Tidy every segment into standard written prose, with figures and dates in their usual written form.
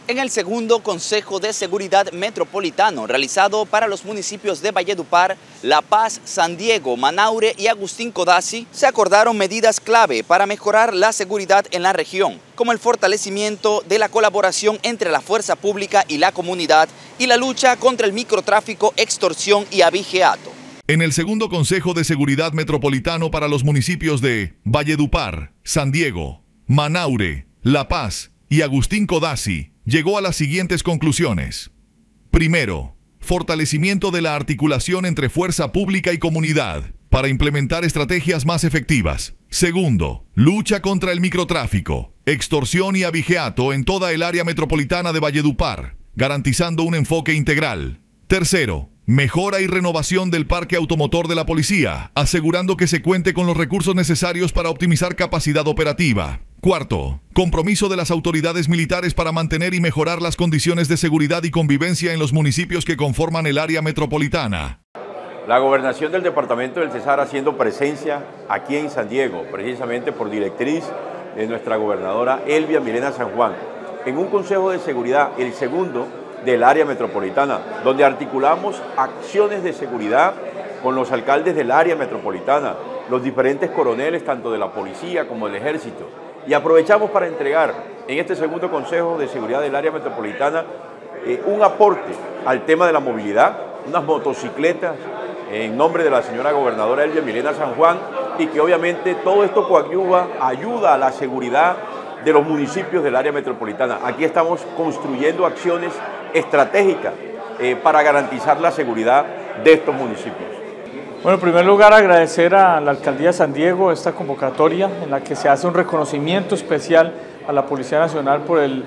En el segundo Consejo de Seguridad Metropolitano realizado para los municipios de Valledupar, La Paz, San Diego, Manaure y Agustín Codazzi, se acordaron medidas clave para mejorar la seguridad en la región, como el fortalecimiento de la colaboración entre la fuerza pública y la comunidad y la lucha contra el microtráfico, extorsión y abigeato. En el segundo Consejo de Seguridad Metropolitano para los municipios de Valledupar, San Diego, Manaure, La Paz y Agustín Codazzi, llegó a las siguientes conclusiones. Primero, fortalecimiento de la articulación entre fuerza pública y comunidad para implementar estrategias más efectivas. Segundo, lucha contra el microtráfico, extorsión y abigeato en toda el área metropolitana de Valledupar, garantizando un enfoque integral. Tercero, mejora y renovación del parque automotor de la policía, asegurando que se cuente con los recursos necesarios para optimizar capacidad operativa. Cuarto, compromiso de las autoridades militares para mantener y mejorar las condiciones de seguridad y convivencia en los municipios que conforman el área metropolitana. La gobernación del departamento del Cesar haciendo presencia aquí en San Diego, precisamente por directriz de nuestra gobernadora Elvia Milena San Juan, en un consejo de seguridad, el segundo del área metropolitana, donde articulamos acciones de seguridad con los alcaldes del área metropolitana, los diferentes coroneles tanto de la policía como del ejército. Y aprovechamos para entregar en este segundo Consejo de Seguridad del Área Metropolitana un aporte al tema de la movilidad, unas motocicletas en nombre de la señora gobernadora Elvia Milena San Juan, y que obviamente todo esto ayuda a la seguridad de los municipios del área metropolitana. Aquí estamos construyendo acciones estratégicas para garantizar la seguridad de estos municipios. Bueno, en primer lugar agradecer a la Alcaldía de San Diego esta convocatoria en la que se hace un reconocimiento especial a la Policía Nacional por el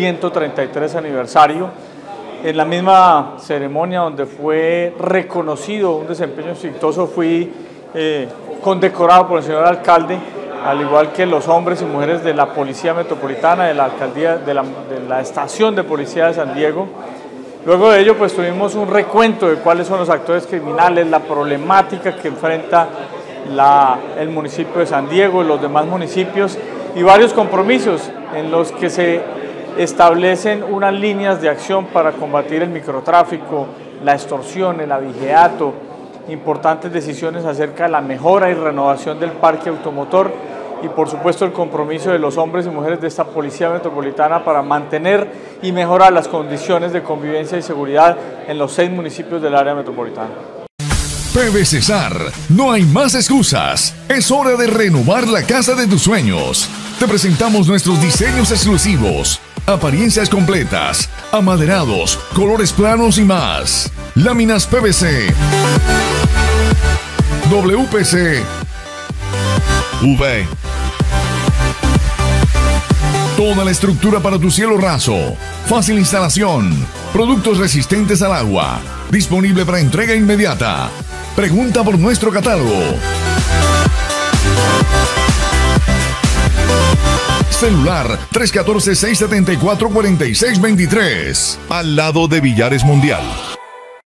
133 aniversario. En la misma ceremonia donde fue reconocido un desempeño exitoso, fui condecorado por el señor alcalde, al igual que los hombres y mujeres de la Policía Metropolitana, de la Alcaldía, de la Estación de Policía de San Diego. Luego de ello, pues tuvimos un recuento de cuáles son los actores criminales, la problemática que enfrenta el municipio de San Diego y los demás municipios, y varios compromisos en los que se establecen unas líneas de acción para combatir el microtráfico, la extorsión, el abigeato, importantes decisiones acerca de la mejora y renovación del parque automotor y por supuesto el compromiso de los hombres y mujeres de esta Policía Metropolitana para mantener y mejorar las condiciones de convivencia y seguridad en los 6 municipios del área metropolitana. PV Cesar, no hay más excusas. Es hora de renovar la casa de tus sueños. Te presentamos nuestros diseños exclusivos, apariencias completas, amaderados, colores planos y más. Láminas PVC, WPC, UV. Toda la estructura para tu cielo raso. Fácil instalación. Productos resistentes al agua. Disponible para entrega inmediata. Pregunta por nuestro catálogo. Celular 314-674-4623. Al lado de Villares Mundial.